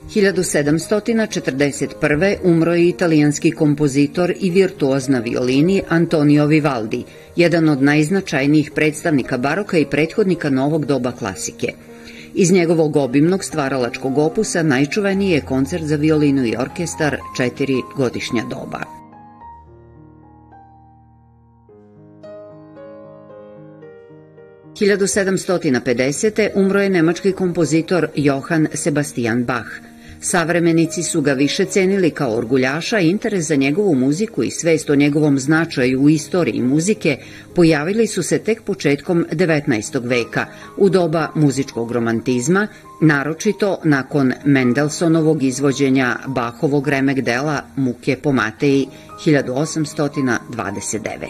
1741. umro je italijanski kompozitor i virtuoz na violini Antonio Vivaldi, jedan od najznačajnijih predstavnika baroka i prethodnika novog doba klasike. Iz njegovog obimnog stvaralačkog opusa najčuveniji je koncert za violinu i orkestar 4 godišnja doba. – 1750. umro je nemački kompozitor Johann Sebastian Bach. Savremenici su ga više cenili kao orguljaša, i interes za njegovu muziku i svest o njegovom značaju u istoriji muzike pojavili su se tek početkom 19. veka, u doba muzičkog romantizma, naročito nakon Mendelsonovog izvođenja Bachovog remek dela Muke po Mateji 1829.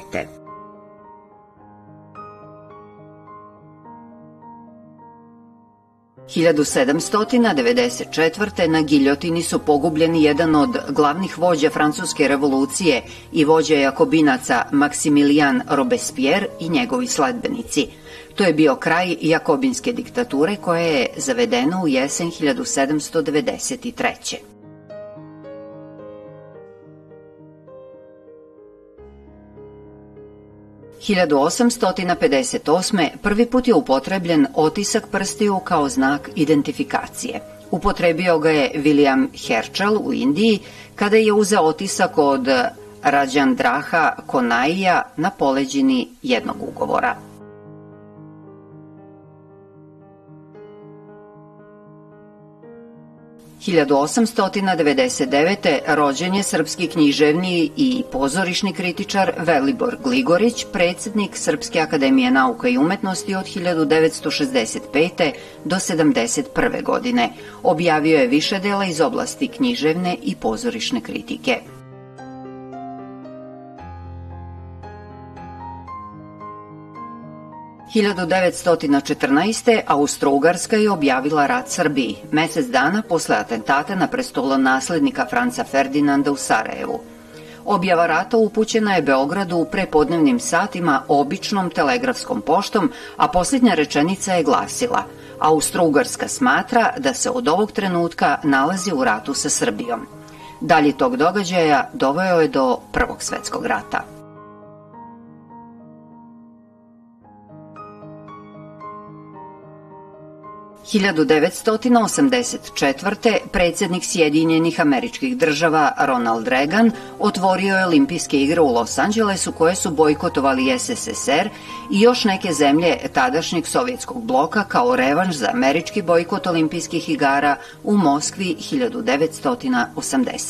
1794. na giljotini su pogubljeni jedan od glavnih vođa francuske revolucije i vođa jakobinaca Maksimilijan Robespierre i njegovi sledbenici. To je bio kraj jakobinske diktature koja je zavedena u jesen 1793. 1858. prvi put je upotrebljen otisak prstiju kao znak identifikacije. Upotrebio ga je William Herschel u Indiji kada je uzeo otisak od Rajandraha Konaija na poleđini jednog ugovora. 1899. rođen je srpski književni i pozorišni kritičar Velibor Gligorić, predsjednik Srpske akademije nauka i umetnosti od 1965. do 1971. godine. Objavio je više dela iz oblasti književne i pozorišne kritike. 1914. Austro-Ugarska je objavila rat Srbiji, mesec dana posle atentata na prestolonaslednika Franca Ferdinanda u Sarajevu. Objava rata upućena je Beogradu u prepodnevnim satima običnom telegrafskom poštom, a posljednja rečenica je glasila: Austro-Ugarska smatra da se od ovog trenutka nalazi u ratu sa Srbijom. Dalje tog događaja doveo je do Prvog svetskog rata. 1984. predsjednik Sjedinjenih Američkih Država Ronald Reagan otvorio je olimpijske igre u Los Angelesu koje su bojkotovali SSSR i još neke zemlje tadašnjeg sovjetskog bloka kao revanš za američki bojkot olimpijskih igara u Moskvi 1980.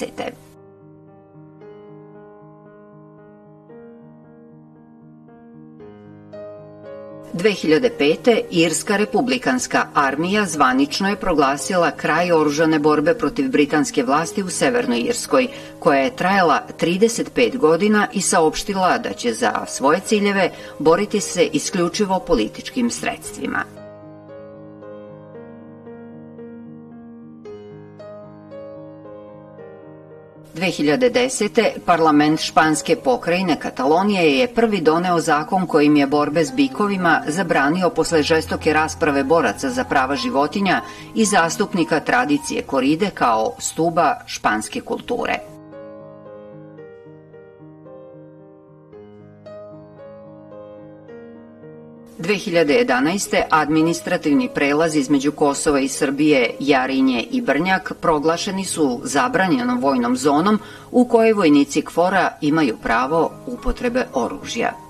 2005. Irska republikanska armija zvanično je proglasila kraj oružane borbe protiv britanske vlasti u Severnoj Irskoj, koja je trajala 35 godina i saopštila da će za svoje ciljeve boriti se isključivo političkim sredstvima. – 2010. parlament španske pokrajine Katalonije je prvi doneo zakon kojim je borbe s bikovima zabranio posle žestoke rasprave boraca za prava životinja i zastupnika tradicije koride kao stuba španske kulture. 2011. administrativni prelaz između Kosova i Srbije, Jarinje i Brnjak proglašeni su zabranjenom vojnom zonom u kojoj vojnici KFOR-a imaju pravo upotrebe oružja.